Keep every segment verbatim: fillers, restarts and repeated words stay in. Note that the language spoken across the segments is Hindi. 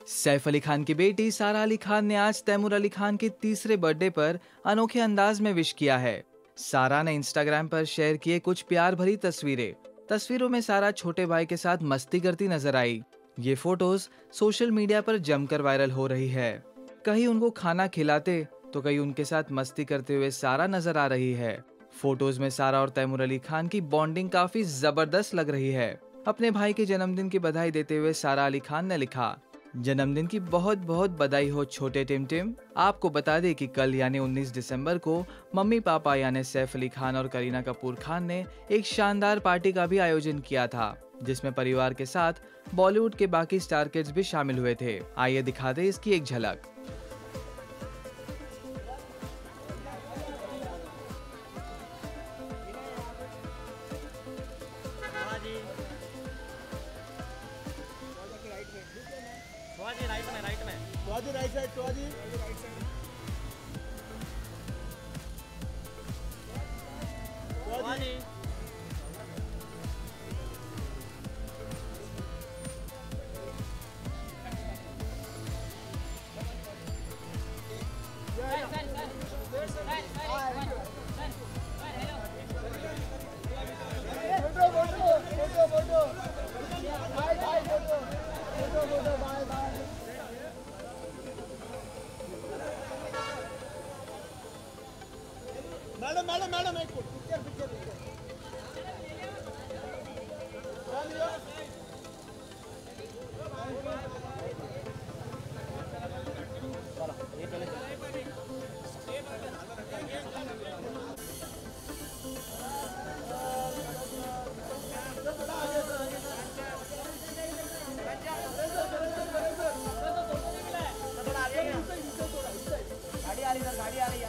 सैफ अली खान की बेटी सारा अली खान ने आज तैमूर अली खान के तीसरे बर्थडे पर अनोखे अंदाज में विश किया है। सारा ने इंस्टाग्राम पर शेयर किए कुछ प्यार भरी तस्वीरें। तस्वीरों में सारा छोटे भाई के साथ मस्ती करती नजर आई। ये फोटोज सोशल मीडिया पर जमकर वायरल हो रही है। कहीं उनको खाना खिलाते तो कहीं उनके साथ मस्ती करते हुए सारा नजर आ रही है। फोटोज में सारा और तैमूर अली खान की बॉन्डिंग काफी जबरदस्त लग रही है। अपने भाई के जन्मदिन की बधाई देते हुए सारा अली खान ने लिखा, जन्मदिन की बहुत बहुत बधाई हो छोटे टिम टिम। आपको बता दें कि कल यानी उन्नीस दिसंबर को मम्मी पापा यानी सैफ अली खान और करीना कपूर खान ने एक शानदार पार्टी का भी आयोजन किया था, जिसमें परिवार के साथ बॉलीवुड के बाकी स्टार किड्स भी शामिल हुए थे। आइए दिखा दें इसकी एक झलक। शिवाजी राइट में राइट में Shivaji right side Shivaji right side Shivaji photo photo photo bye bye photo photo photo bye bye. Madam madam madam एक पिक्चर पिक्चर पिक्चर गाड़ी आ रही है गाड़ी आ रही है।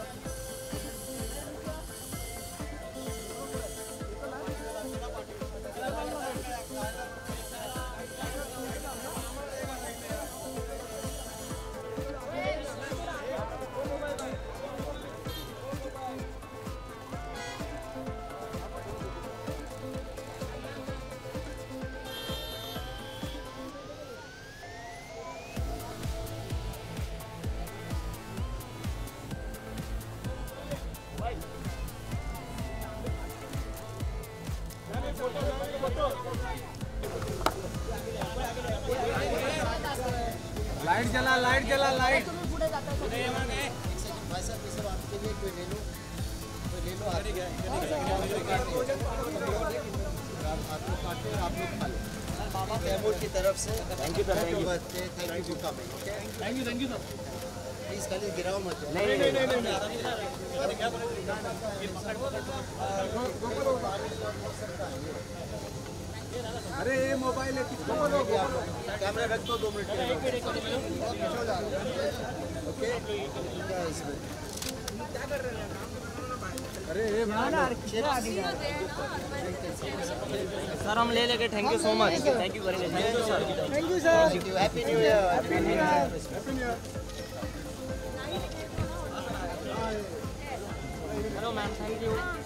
लाइट जला लाइट जला लाइट बाबा तैमूर की तरफ से thank you thank you thank you thank you thank you please खाली गिराओ मत। नहीं नहीं नहीं नहीं अरे ये मोबाइल है किसको बोलो कैमरा रख दो दो मिनट के लिए। ओके क्या कर रहे हैं? अरे ये सर हम ले लेंगे। Thank you so much. Thank you करेंगे। Thank you sir. Thank you sir. Happy new year. Happy new year. Happy new year. Hello ma'am thank you.